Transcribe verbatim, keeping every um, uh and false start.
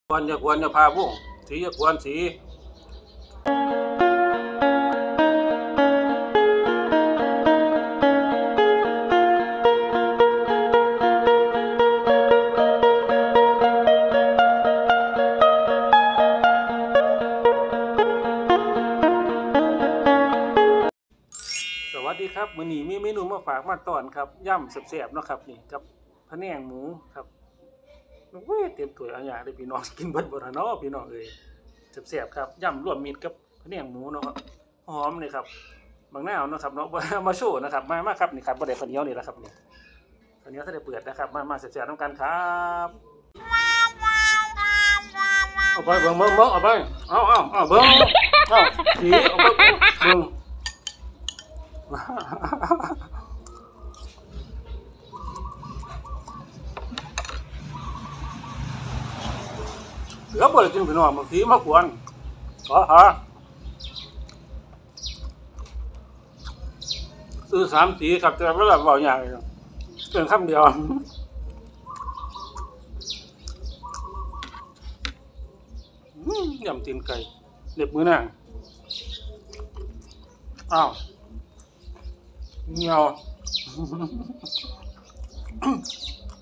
กวนอย่ากวนอย่าพาบุ้งสีอย่ากวนสีสวัสดีครับมื้อนี้มีเมนูมาฝากมาตอนครับย่ำแซ่บๆเนาะครับนี่กับพะแนงหมูครับเว้ยเตรียมถ้วยเอาอย่างเลยพี่น้องกินเบิดบ่ล่ะเนาะพี่น้องเอ้ยแซ่บๆครับย่ำรวมมิตรกับพะแนงหมูเนาะครับหอมเลยครับบางนาวเนาะครับเนาะมาโชว์นะครับมามาครับนี่ครับบ่ได้ข้าวเหนียวนี่แหละครับนี่ข้าวเหนียวถ้าได้เปิดนะครับมามาแซ่บๆนำกันครับเอาไปเบิ่งเบิ่งเบิ่งเอาไปเอาเอาเอาเบิ่งเอาสีเอาไปเบิ่งเหลือบ่ได้กินพี่น้องบางทีมากวนขอหาซื้อสามสีครับแต่เวลาเว้าอย่างเกินคำเดียวยำตีนไก่เล็บมือนางอ้าวเงียว